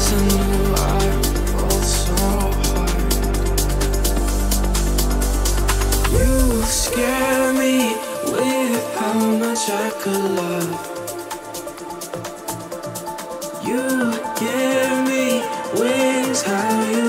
I knew I fall so hard. You scare me with how much I could love. You give me wings, how you